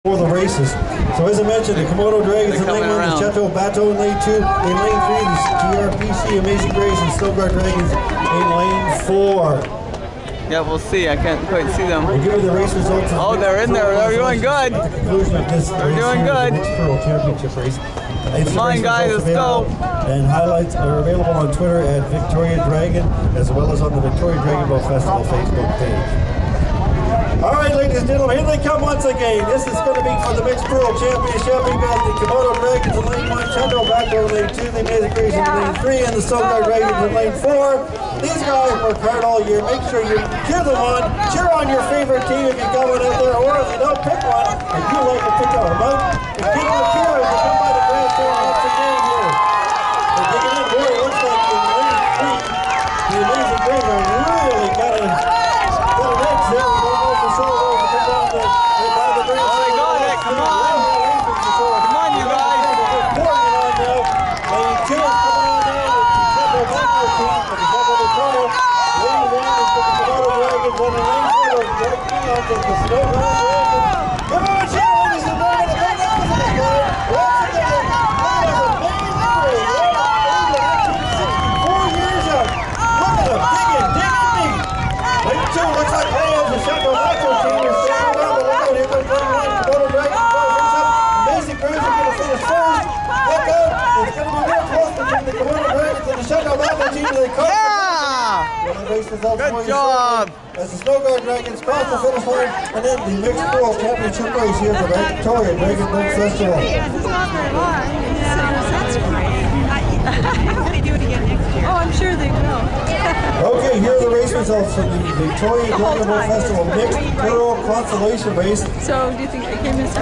For the races. So as I mentioned, the Komodo Dragons in lane 1, the Chateau Bateau in lane 2, in lane 3, the GRPC Amazing Grace and Snogard Dragons in lane 4. Yeah, we'll see. I can't quite see them. We'll give you the race results. Oh, they're in there. They're doing good. At the conclusion of this they're doing good. World Championship race. Come on, guys, let's go. And highlights are available on Twitter at Victoria Dragon, as well as on the Victoria Dragon Boat Festival Facebook page. All right, ladies and gentlemen, here they come once again. This is going to be for the Mixed World Championship. We've got the Komodo Dragons in lane 1, Chateau Bateau in lane 2, the Amazing Grace in lane 3, and the Snogard Dragons in lane 4. These guys work hard all year. Make sure you cheer them on. Cheer on your favorite team if you got one out there, or if you don't pick one, and you like to pick out them out. And give them a cheer as they come by the grandstand once again here. They're taking in, boy, it looks like in lane 3, the Amazing Grace are really got an edge there. Good job! As the Snogard Dragons cross the finish line, and then the Mixed World Championship race here for the Victoria Dragon Boat Festival. It's not very long. That's great. I hope they do it again next year. Oh, I'm sure they will. Okay, here are the race results from the Victoria Dragon Boat Festival Mixed Pearl Consolation Race. So, do you think they came in